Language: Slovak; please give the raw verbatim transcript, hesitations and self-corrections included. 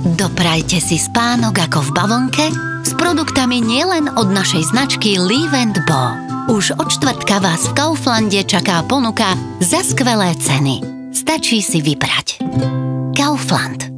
Doprajte si spánok ako v bavlnke s produktami nielen od našej značky Live and Bo. Už od štvrtka vás v Kauflande čaká ponuka za skvelé ceny. Stačí si vybrať. Kaufland.